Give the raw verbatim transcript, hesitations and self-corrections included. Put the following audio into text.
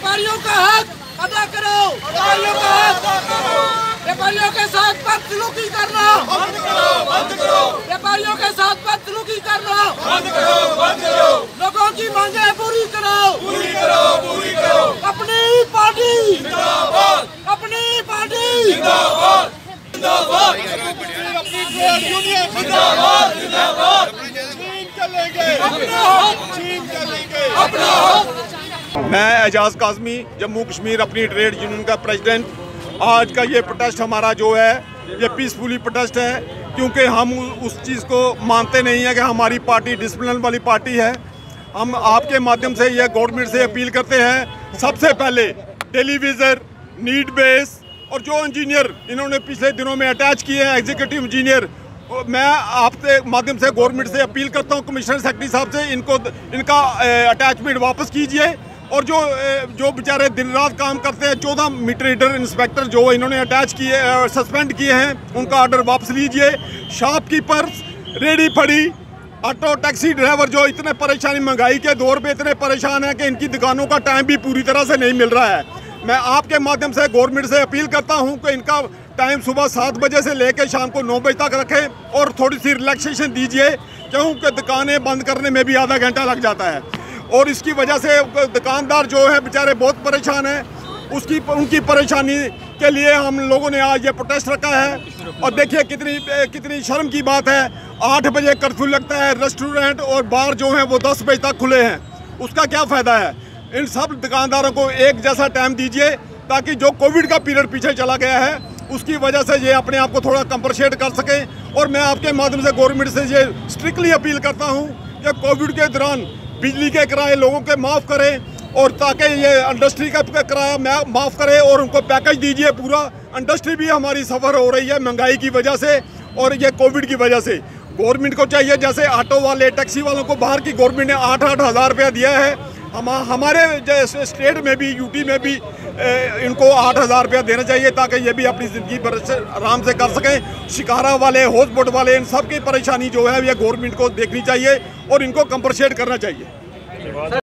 व्यापारियों का हक अदा करो, व्यापारियों का हक, व्यापारियों के साथ बदसलूकी करना बंद करो, बंद करो, व्यापारियों के साथ बदसलूकी करना बंद करो, बंद करो, लोगों की मांगे पूरी करो, पूरी करो, पूरी करो, अपनी पार्टी जिंदाबाद, अपनी पार्टी जिंदाबाद, जिंदाबाद, अपनी ट्रेड यूनियन जिंदाबाद, जिंदाबाद, छीन चलेंगे अपना हक, छीन चलेंगे अपना हक। मैं एजाज काज़मी, जम्मू कश्मीर अपनी ट्रेड यूनियन का प्रेसिडेंट। आज का ये प्रोटेस्ट हमारा जो है ये पीसफुली प्रोटेस्ट है, क्योंकि हम उस चीज़ को मानते नहीं हैं कि हमारी पार्टी डिसिप्लिन वाली पार्टी है। हम आपके माध्यम से ये गवर्नमेंट से अपील करते हैं, सबसे पहले टेलीविज़र, नीड बेस और जो इंजीनियर इन्होंने पिछले दिनों में अटैच किए हैं एग्जीक्यूटिव इंजीनियर, मैं आपके माध्यम से गवर्नमेंट से अपील करता हूं कमिश्नर सेक्रेटरी साहब से, इनको इनका अटैचमेंट वापस कीजिए। और जो जो बेचारे दिन रात काम करते हैं, चौदह मीटर रीडर इंस्पेक्टर जो इन्होंने अटैच किए सस्पेंड किए हैं, उनका ऑर्डर वापस लीजिए। शॉपकीपर्स, रेडी फड़ी, ऑटो टैक्सी ड्राइवर जो इतने परेशानी, महंगाई के दौर पे इतने परेशान हैं कि इनकी दुकानों का टाइम भी पूरी तरह से नहीं मिल रहा है। मैं आपके माध्यम से गवर्नमेंट से अपील करता हूं कि इनका टाइम सुबह सात बजे से लेकर शाम को नौ बजे तक रखें और थोड़ी सी रिलैक्सेशन दीजिए, क्योंकि दुकानें बंद करने में भी आधा घंटा लग जाता है। और इसकी वजह से दुकानदार जो है बेचारे बहुत परेशान हैं। उसकी उनकी परेशानी के लिए हम लोगों ने आज ये प्रोटेस्ट रखा है। और देखिए कितनी कितनी शर्म की बात है, आठ बजे कर्फ्यू लगता है, रेस्टोरेंट और बार जो हैं वो दस बजे तक खुले हैं। उसका क्या फ़ायदा है? इन सब दुकानदारों को एक जैसा टाइम दीजिए, ताकि जो कोविड का पीरियड पीछे चला गया है उसकी वजह से ये अपने आप को थोड़ा कंपनसेट कर सकें। और मैं आपके माध्यम से गवर्नमेंट से ये स्ट्रिक्टली अपील करता हूँ कि कोविड के दौरान बिजली के किराए लोगों के माफ़ करें, और ताकि ये इंडस्ट्री का किराया माफ़ करें और उनको पैकेज दीजिए पूरा। इंडस्ट्री भी हमारी सफ़र हो रही है महंगाई की वजह से और ये कोविड की वजह से। गवर्नमेंट को चाहिए, जैसे ऑटो वाले, टैक्सी वालों को बाहर की गवर्नमेंट ने आठ आठ हज़ार रुपया दिया है, हम हमारे जैसे स्टेट में भी, यूटी में भी ए, इनको आठ हज़ार रुपया देना चाहिए, ताकि ये भी अपनी ज़िंदगी पर आराम से कर सकें। शिकारा वाले, हाउस बोट वाले, इन सब की परेशानी जो है ये गवर्नमेंट को देखनी चाहिए और इनको कंपनसेट करना चाहिए।